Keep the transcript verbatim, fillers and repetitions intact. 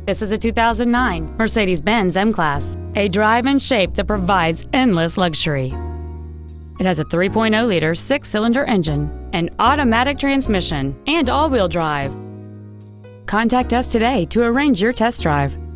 This is a two thousand nine Mercedes-Benz M-Class, a drive and shape that provides endless luxury. It has a three point oh liter six-cylinder engine, an automatic transmission, and all-wheel drive. Contact us today to arrange your test drive.